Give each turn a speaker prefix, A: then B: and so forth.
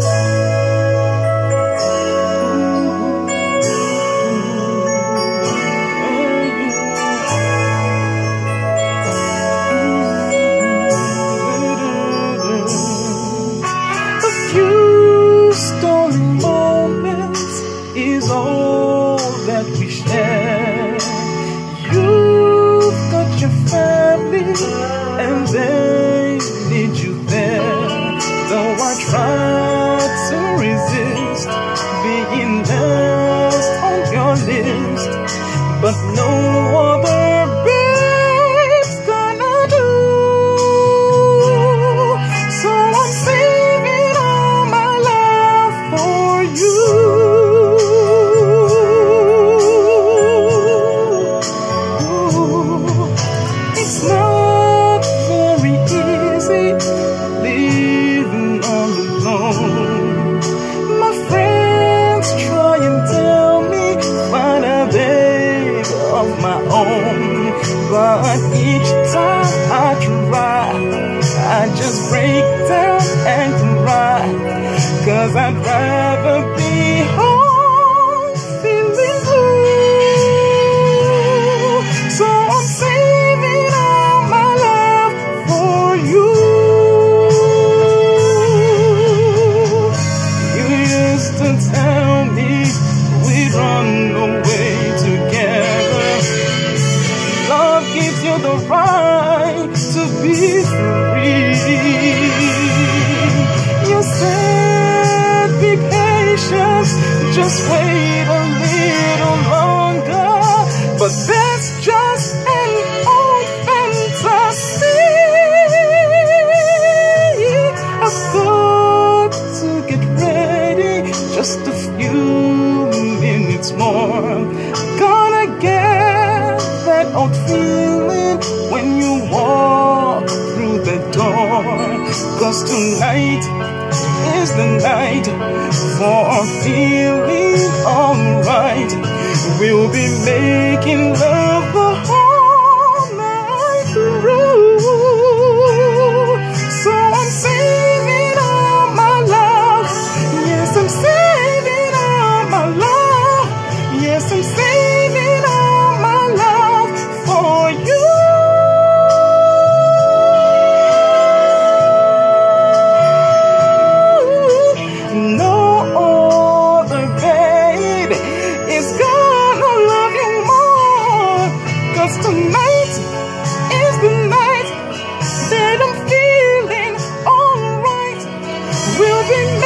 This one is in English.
A: Is all that we share. You've got your family and they need you there. Though I try to resist being last on your list, but no other babe's gonna do. So I'm saving all my love for you. But each time I try, I just break down and cry, 'cause I'd rather be home feeling blue. So I'm saving all my love for you. You used to tell me we'd run away together. Love gives you the right to be free. You said be patient, just wait a little longer, but that's just an old fantasy. I've got to get ready, just a few minutes more. Gonna get that old feeling when you walk through the door, 'cause tonight is the night for feeling alright. We'll be making love the whole night through. So I'm saving all my love. Yes, I'm saving all my love. Yes, I'm saving all my love for you. No other babe is gonna love you more, 'cause tonight is the night that I'm feeling alright. We'll be